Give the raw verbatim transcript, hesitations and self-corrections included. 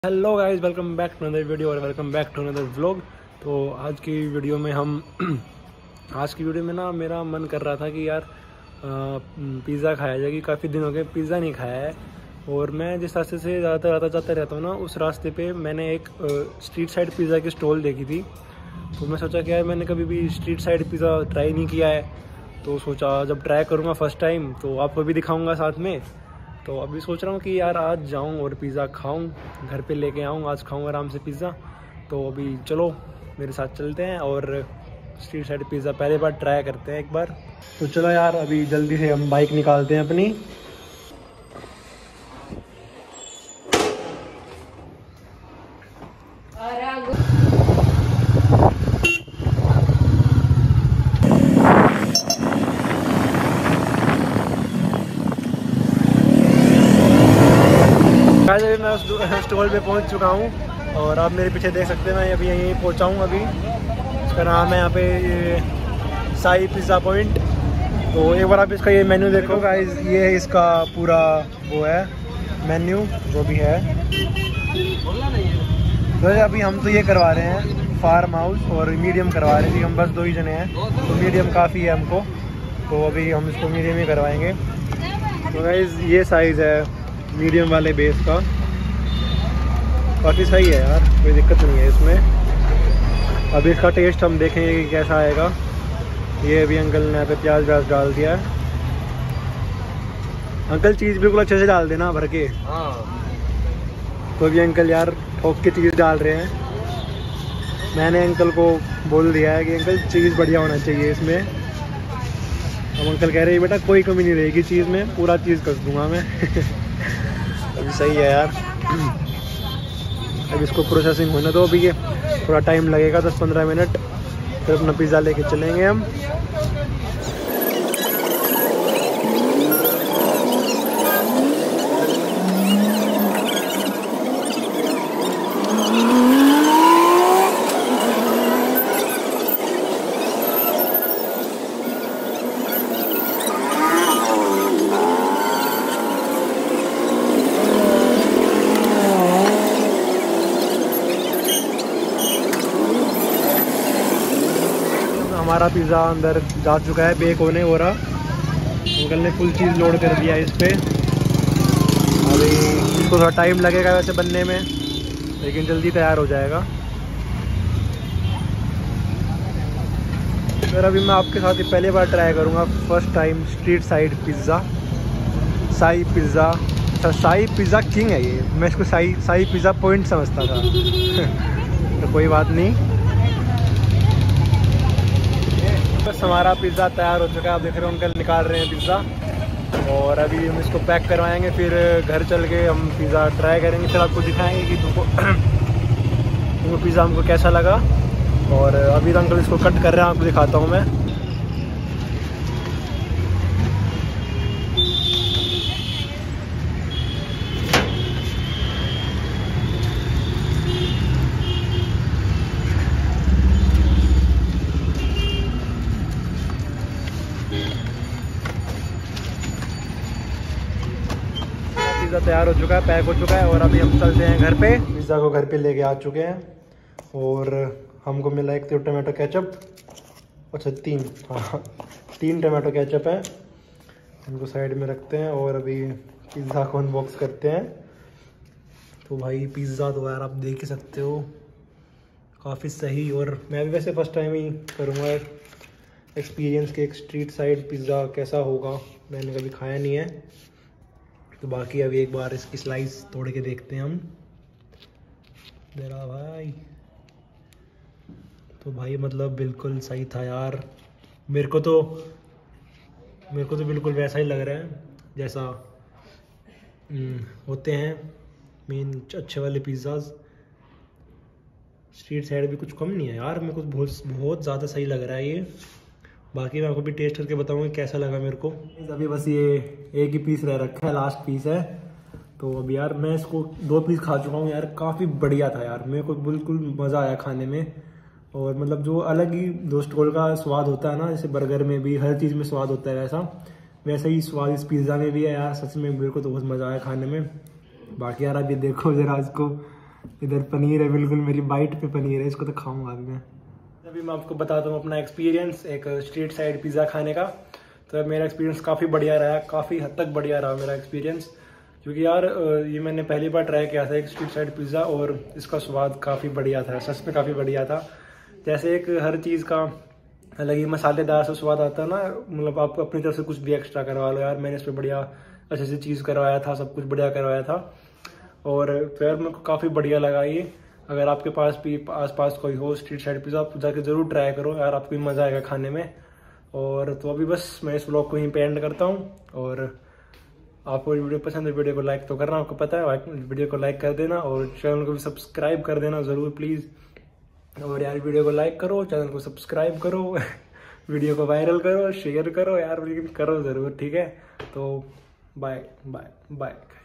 Hello guys, welcome back to another video और welcome back to another vlog. तो आज की वीडियो में हम आज की वीडियो में ना मेरा मन कर रहा था कि यार पिज़्ज़ा खाया जाए, कि काफ़ी दिन हो गए पिज़्ज़ा नहीं खाया है। और मैं जिस रास्ते से ज़्यादा आता जाता रहता हूँ ना, उस रास्ते पे मैंने एक स्ट्रीट साइड पिज़्ज़ा की स्टॉल देखी थी। तो मैं सोचा कि यार मैंने कभी भी स्ट्रीट साइड पिज़्ज़ा ट्राई नहीं किया है, तो सोचा जब ट्राई करूँगा फर्स्ट टाइम तो आपको भी दिखाऊँगा साथ में। तो अभी सोच रहा हूँ कि यार आज जाऊँ और पिज़्ज़ा खाऊँ, घर पे लेके आऊँ, आज खाऊँ आराम से पिज़्ज़ा। तो अभी चलो मेरे साथ चलते हैं और स्ट्रीट साइड पिज़्ज़ा पहले बार ट्राई करते हैं एक बार। तो चलो यार अभी जल्दी से हम बाइक निकालते हैं अपनी। अभी मैं उस स्टॉल पे पहुंच चुका हूं और आप मेरे पीछे देख सकते हैं, मैं अभी यहीं पहुंचा हूं। अभी इसका नाम है यहाँ पे ये साई पिज़्ज़ा पॉइंट। तो एक बार आप इसका ये मेन्यू देखो गाइस, ये है इसका पूरा वो है मेन्यू जो भी है। तो अभी हम तो ये करवा रहे हैं फार्म हाउस और मीडियम करवा रहे हैं, हम बस दो ही जने हैं तो मीडियम काफ़ी है हमको। तो अभी हम इसको मीडियम ही करवाएंगे। तो गाइस ये साइज़ है मीडियम वाले बेस का, काफ़ी सही है यार, कोई दिक्कत नहीं है इसमें। अभी इसका टेस्ट हम देखेंगे कि कैसा आएगा। ये अभी अंकल ने यहाँ पे प्याज व्याज डाल दिया है। अंकल चीज़ बिल्कुल अच्छे से डाल देना भर के। हाँ। तो अभी अंकल यार ठोक के चीज़ डाल रहे हैं। मैंने अंकल को बोल दिया है कि अंकल चीज़ बढ़िया होना चाहिए इसमें। अब अंकल कह रहे हैं बेटा कोई कमी नहीं रहेगी चीज़ में, पूरा चीज़ कस दूंगा मैं। अभी सही है यार। अब इसको प्रोसेसिंग होने दो, अभी ये थोड़ा टाइम लगेगा, दस पंद्रह मिनट, फिर अपना पिज़्ज़ा लेके चलेंगे हम। हमारा पिज़्ज़ा अंदर जा चुका है, बेक होने हो रहा। अंकल ने फुल चीज़ लोड कर दिया इस पर। अभी इसको थोड़ा टाइम लगेगा वैसे बनने में, लेकिन जल्दी तैयार हो जाएगा। फिर अभी मैं आपके साथ ही पहली बार ट्राई करूँगा, first time street side pizza, Sai pizza. अच्छा साई पिज़्ज़ा किंग है ये, मैं इसको साई साई पिज़्ज़ा पॉइंट समझता था। तो कोई बात नहीं। बस हमारा पिज़्ज़ा तैयार हो चुका है, आप देख रहे हो अंकल निकाल रहे हैं पिज़्ज़ा। और अभी हम इसको पैक करवाएंगे, फिर घर चल के हम पिज़्ज़ा ट्राई करेंगे, फिर आपको दिखाएंगे कि तुमको तुमको पिज़्ज़ा हमको कैसा लगा। और अभी तो अंकल इसको कट कर रहे हैं, आपको दिखाता हूँ मैं। पिज़्ज़ा तैयार हो चुका है, पैक हो चुका है, और अभी हम चलते हैं घर पे। पिज़्ज़ा को घर पे लेके आ चुके हैं और हमको मिला एक तो टमाटो केचप, अच्छा तीन, हाँ तीन टमाटो केचप है। इनको साइड में रखते हैं और अभी पिज़्ज़ा को अनबॉक्स करते हैं। तो भाई पिज़्ज़ा तो यार आप देख ही सकते हो, काफ़ी सही। और मैं भी वैसे फ़र्स्ट टाइम ही करूँगा एक्सपीरियंस के एक स्ट्रीट साइड पिज़्ज़ा कैसा होगा, मैंने कभी खाया नहीं है। तो बाकी अभी एक बार इसकी स्लाइस तोड़ के देखते हैं हम जरा भाई। तो भाई मतलब बिल्कुल सही था यार, मेरे को तो मेरे को तो बिल्कुल वैसा ही लग रहा है जैसा होते हैं मेन अच्छे वाले पिज़्ज़ाज। स्ट्रीट साइड भी कुछ कम नहीं है यार, मेरे को बहुत बहुत ज़्यादा सही लग रहा है ये। बाकी मैं आपको भी टेस्ट करके बताऊंगा कैसा लगा मेरे को। अभी बस ये एक ही पीस रह रखा है, लास्ट पीस है। तो अभी यार मैं इसको दो पीस खा चुका हूँ यार, काफ़ी बढ़िया था यार, मेरे को बिल्कुल मज़ा आया खाने में। और मतलब जो अलग ही दो स्टॉल का स्वाद होता है ना, जैसे बर्गर में भी हर चीज़ में स्वाद होता है, वैसा वैसे ही स्वाद इस पिज़्ज़ा में भी है यार। सच में मेरे को तो बहुत मज़ा आया खाने में। बाकी यार अभी देखो जरा इसको, इधर पनीर है, बिल्कुल मेरी बाइट पे पनीर है, इसको तो खाऊंगा अभी मैं। अभी मैं आपको बताता हूँ अपना एक्सपीरियंस एक स्ट्रीट साइड पिज़्ज़ा खाने का। तो मेरा एक्सपीरियंस काफ़ी बढ़िया रहा, काफ़ी हद तक बढ़िया रहा मेरा एक्सपीरियंस, क्योंकि यार ये मैंने पहली बार ट्राई किया था एक स्ट्रीट साइड पिज़्ज़ा, और इसका स्वाद काफ़ी बढ़िया था, सच में काफ़ी बढ़िया था। जैसे एक हर चीज़ का अलग ही मसालेदार सा स्वाद आता है ना, मतलब आप अपनी तरफ से कुछ भी एक्स्ट्रा करवा लो यार, मैंने इस पर बढ़िया अच्छे से चीज़ करवाया था, सब कुछ बढ़िया करवाया था, और फिर मेरे को काफ़ी बढ़िया लगा ये। अगर आपके पास भी आस पास कोई हो स्ट्रीट साइड पिज़्ज़ा, आप जाके ज़रूर ट्राई करो यार, आपको भी मज़ा आएगा खाने में। और तो अभी बस मैं इस व्लॉग को यहीं पे एंड करता हूँ, और आपको वीडियो पसंद है वीडियो को लाइक तो करना, आपको पता है, वीडियो को लाइक कर देना और चैनल को भी सब्सक्राइब कर देना ज़रूर प्लीज़। और यार वीडियो को लाइक करो, चैनल को सब्सक्राइब करो वीडियो को वायरल करो, शेयर करो यार, लेकिन करो ज़रूर, ठीक है। तो बाय बाय बाय।